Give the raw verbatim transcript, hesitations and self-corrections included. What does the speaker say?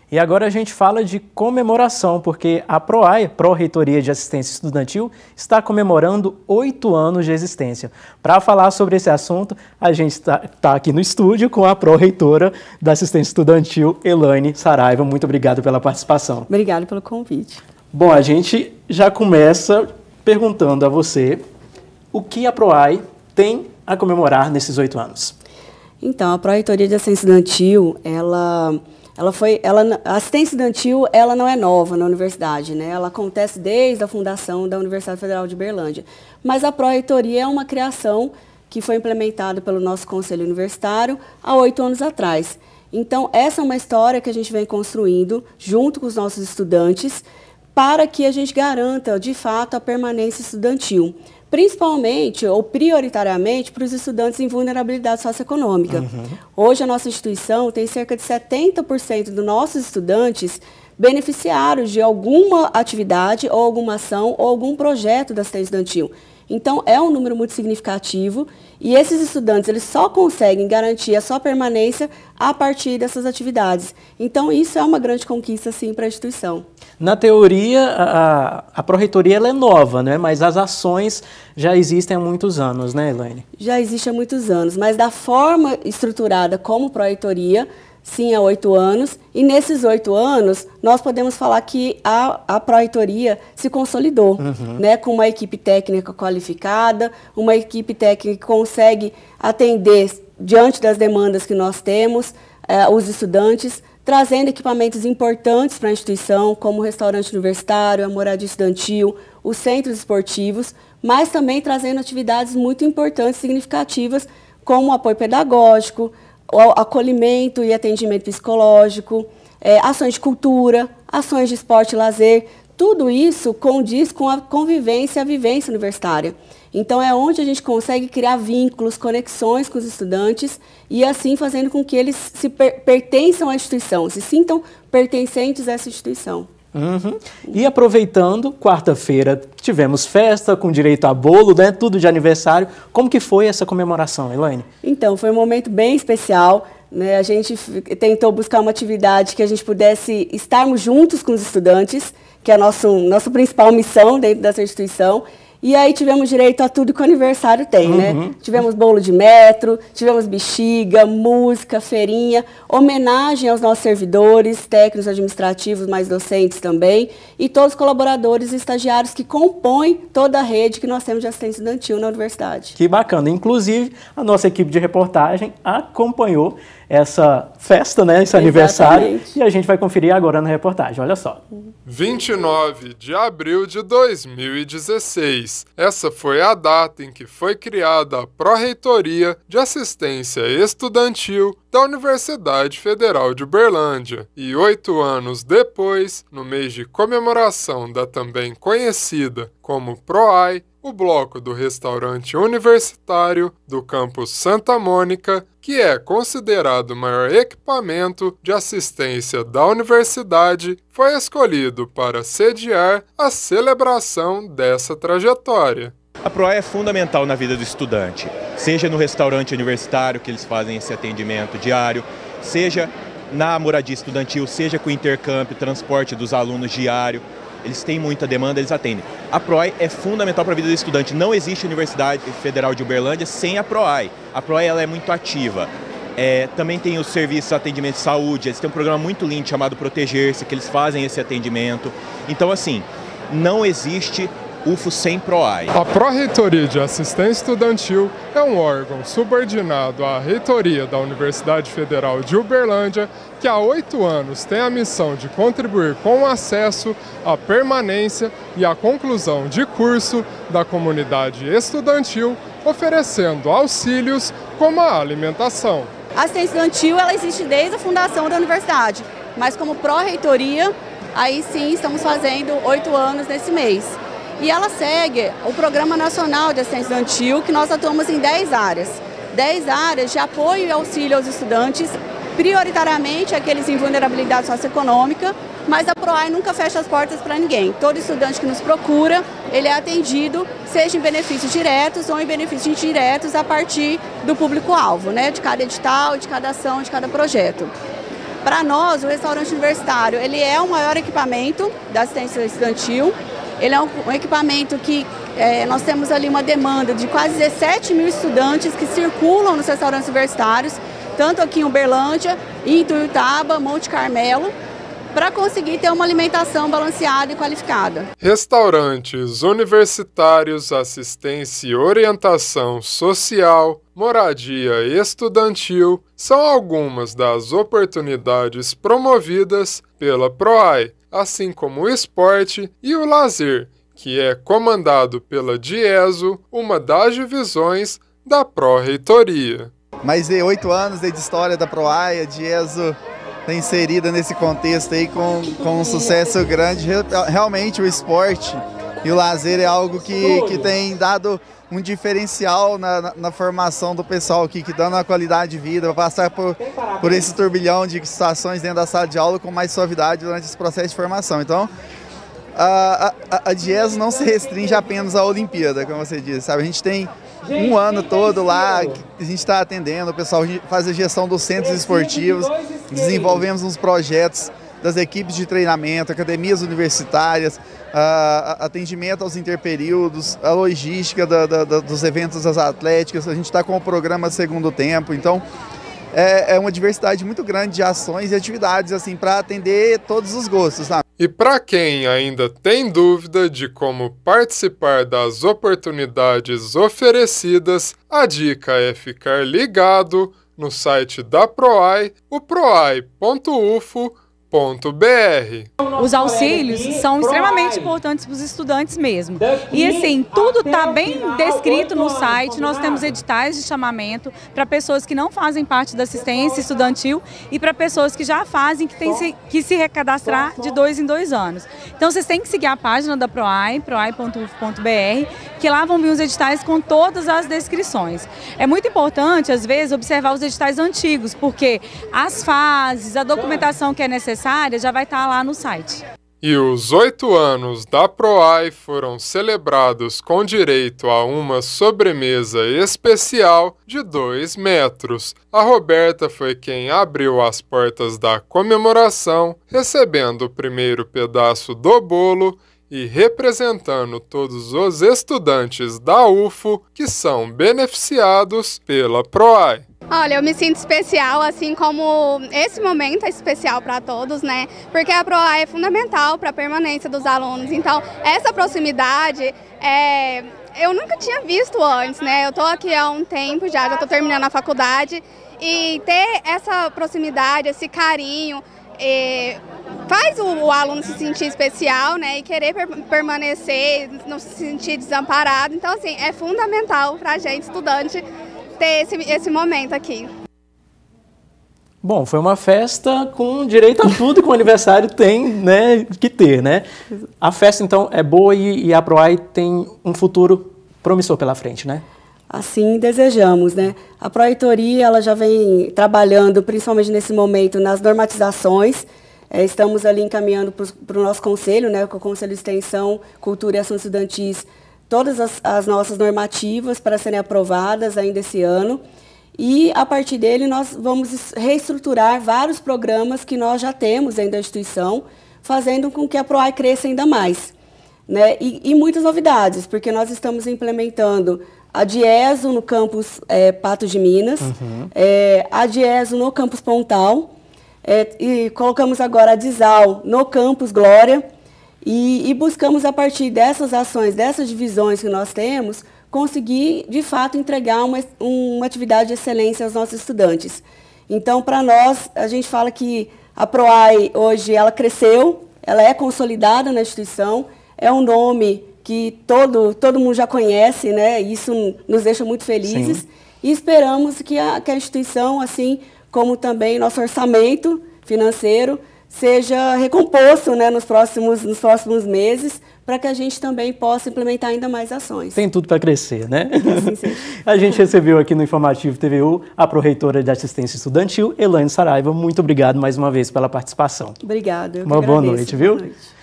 E agora a gente fala de comemoração, porque a PROAE, Pró-Reitoria de Assistência Estudantil, está comemorando oito anos de existência. Para falar sobre esse assunto, a gente está tá aqui no estúdio com a Pró-Reitora da Assistência Estudantil, Elaine Saraiva. Muito obrigado pela participação. Obrigada pelo convite. Bom, a gente já começa perguntando a você o que a PROAE tem a comemorar nesses oito anos. Então, a Pró-Reitoria de Assistência Estudantil, ela... Ela foi, ela, a assistência estudantil ela não é nova na universidade, né? Ela acontece desde a fundação da Universidade Federal de Uberlândia. Mas a Pró-Reitoria é uma criação que foi implementada pelo nosso Conselho Universitário há oito anos atrás. Então, essa é uma história que a gente vem construindo junto com os nossos estudantes para que a gente garanta, de fato, a permanência estudantil. Principalmente ou prioritariamente para os estudantes em vulnerabilidade socioeconômica. Uhum. Hoje a nossa instituição tem cerca de setenta por cento dos nossos estudantes beneficiários de alguma atividade ou alguma ação ou algum projeto da assistência estudantil. Então é um número muito significativo e esses estudantes eles só conseguem garantir a sua permanência a partir dessas atividades. Então isso é uma grande conquista sim para a instituição. Na teoria, a, a Pró-Reitoria ela é nova, né? Mas as ações já existem há muitos anos, né, Elaine? Já existe há muitos anos, mas da forma estruturada como Pró-Reitoria, sim, há oito anos. E nesses oito anos, nós podemos falar que a, a Pró-Reitoria se consolidou, uhum. né? Com uma equipe técnica qualificada, uma equipe técnica que consegue atender, diante das demandas que nós temos, eh, os estudantes, trazendo equipamentos importantes para a instituição, como o restaurante universitário, a moradia estudantil, os centros esportivos, mas também trazendo atividades muito importantes e significativas, como o apoio pedagógico, o acolhimento e atendimento psicológico, é, ações de cultura, ações de esporte e lazer. Tudo isso condiz com a convivência e a vivência universitária. Então, é onde a gente consegue criar vínculos, conexões com os estudantes e, assim, fazendo com que eles se per pertençam à instituição, se sintam pertencentes a essa instituição. Uhum. E aproveitando, quarta-feira tivemos festa com direito a bolo, né? Tudo de aniversário. Como que foi essa comemoração, Elaine? Então, foi um momento bem especial. Né? A gente tentou buscar uma atividade que a gente pudesse estarmos juntos com os estudantes, que é a nossa, nossa principal missão dentro dessa instituição. E aí tivemos direito a tudo que o aniversário tem, uhum. né? Tivemos bolo de metro, tivemos bexiga, música, feirinha, homenagem aos nossos servidores, técnicos administrativos, mais docentes também, e todos os colaboradores e estagiários que compõem toda a rede que nós temos de assistência estudantil na universidade. Que bacana. Inclusive, a nossa equipe de reportagem acompanhou essa festa, né, esse aniversário, exatamente. E a gente vai conferir agora na reportagem, olha só. vinte e nove de abril de dois mil e dezesseis. Essa foi a data em que foi criada a Pró-Reitoria de Assistência Estudantil da Universidade Federal de Uberlândia. E oito anos depois, no mês de comemoração da também conhecida como PROAE, o bloco do restaurante universitário do campus Santa Mônica, que é considerado o maior equipamento de assistência da universidade, foi escolhido para sediar a celebração dessa trajetória. A PROAE é fundamental na vida do estudante, seja no restaurante universitário, que eles fazem esse atendimento diário, seja na moradia estudantil, seja com o intercâmbio, transporte dos alunos diário. Eles têm muita demanda, eles atendem. A PROAE é fundamental para a vida do estudante. Não existe Universidade Federal de Uberlândia sem a PROAE. A PROAE ela é muito ativa. É, também tem os serviços de atendimento de saúde. Eles têm um programa muito lindo chamado Proteger-se, que eles fazem esse atendimento. Então, assim, não existe U F O sem PROAE. A Pró-Reitoria de Assistência Estudantil é um órgão subordinado à Reitoria da Universidade Federal de Uberlândia, que há oito anos tem a missão de contribuir com o acesso, a permanência e a conclusão de curso da comunidade estudantil, oferecendo auxílios como a alimentação. A assistência estudantil ela existe desde a fundação da universidade, mas como Pró-Reitoria, aí sim estamos fazendo oito anos nesse mês. E ela segue o Programa Nacional de Assistência Estudantil, que nós atuamos em dez áreas. dez áreas de apoio e auxílio aos estudantes, prioritariamente aqueles em vulnerabilidade socioeconômica, mas a PROAE nunca fecha as portas para ninguém. Todo estudante que nos procura, ele é atendido, seja em benefícios diretos ou em benefícios indiretos, a partir do público-alvo, né, de cada edital, de cada ação, de cada projeto. Para nós, o restaurante universitário, ele é o maior equipamento da assistência estudantil. Ele é um, um equipamento que é, nós temos ali uma demanda de quase dezessete mil estudantes que circulam nos restaurantes universitários, tanto aqui em Uberlândia, em Ituiutaba, Monte Carmelo, para conseguir ter uma alimentação balanceada e qualificada. Restaurantes universitários, assistência e orientação social, moradia estudantil são algumas das oportunidades promovidas pela PROAI, assim como o esporte e o lazer, que é comandado pela DIESO, uma das divisões da Pró-Reitoria. Mais de oito anos de história da PROAI, a DIESO está inserida nesse contexto aí com, com um sucesso grande. Realmente o esporte e o lazer é algo que, que tem dado um diferencial na, na, na formação do pessoal aqui, que dando uma qualidade de vida, vai passar por, por esse turbilhão de situações dentro da sala de aula com mais suavidade durante esse processo de formação. Então, a, a, a DIESO não se restringe apenas à Olimpíada, como você disse, sabe? A gente tem um ano todo lá, que a gente está atendendo, o pessoal faz a gestão dos centros esportivos, desenvolvemos uns projetos das equipes de treinamento, academias universitárias, uh, atendimento aos interperíodos, a logística da, da, da, dos eventos das atléticas, a gente está com o programa Segundo Tempo, então é, é uma diversidade muito grande de ações e atividades assim, para atender todos os gostos, sabe? E para quem ainda tem dúvida de como participar das oportunidades oferecidas, a dica é ficar ligado no site da PROAI, o proai ponto u f o ponto b r. Os auxílios são extremamente importantes para os estudantes mesmo. E assim, tudo está bem descrito no site, nós temos editais de chamamento para pessoas que não fazem parte da assistência estudantil e para pessoas que já fazem, que têm que se recadastrar de dois em dois anos. Então vocês têm que seguir a página da PROAI, proai ponto u f o ponto b r, que lá vão vir os editais com todas as descrições. É muito importante, às vezes, observar os editais antigos, porque as fases, a documentação que é necessária, já vai estar lá no site. E os oito anos da PROAI foram celebrados com direito a uma sobremesa especial de dois metros. A Roberta foi quem abriu as portas da comemoração, recebendo o primeiro pedaço do bolo e representando todos os estudantes da U F O que são beneficiados pela PROAI. Olha, eu me sinto especial, assim como esse momento é especial para todos, né? Porque a PROAI é fundamental para a permanência dos alunos. Então, essa proximidade, é, eu nunca tinha visto antes, né? Eu estou aqui há um tempo já, já estou terminando a faculdade. E ter essa proximidade, esse carinho, é, faz o, o aluno se sentir especial, né? E querer per permanecer, não se sentir desamparado. Então, assim, é fundamental para a gente, estudante, ter esse, esse momento aqui. Bom, foi uma festa com direito a tudo que o aniversário tem, né, que ter, né? A festa, então, é boa e, e a PROAI tem um futuro promissor pela frente, né? Assim desejamos, né? A Pró-Reitoria, ela já vem trabalhando, principalmente nesse momento, nas normatizações. É, estamos ali encaminhando para o nosso conselho, né, com o Conselho de Extensão, Cultura e Ações Estudantis, todas as, as nossas normativas para serem aprovadas ainda esse ano. E, a partir dele, nós vamos reestruturar vários programas que nós já temos dentro da instituição, fazendo com que a PROAI cresça ainda mais. Né? E, e muitas novidades, porque nós estamos implementando a DIESO no campus é, Patos de Minas, uhum. é, a DIESO no campus Pontal, é, e colocamos agora a DISAL no campus Glória, e, e buscamos, a partir dessas ações, dessas divisões que nós temos, conseguir, de fato, entregar uma, uma atividade de excelência aos nossos estudantes. Então, para nós, a gente fala que a PROAI, hoje, ela cresceu, ela é consolidada na instituição, é um nome que todo, todo mundo já conhece, né? Isso nos deixa muito felizes. Sim. E esperamos que a, que a instituição, assim como também nosso orçamento financeiro, seja recomposto, né, nos próximos, nos próximos meses, para que a gente também possa implementar ainda mais ações. Tem tudo para crescer, né? Sim, sim. A gente recebeu aqui no Informativo T V U a Pró-Reitora de Assistência Estudantil, Elaine Saraiva. Muito obrigado mais uma vez pela participação. Obrigada. Uma boa noite, viu? Boa noite.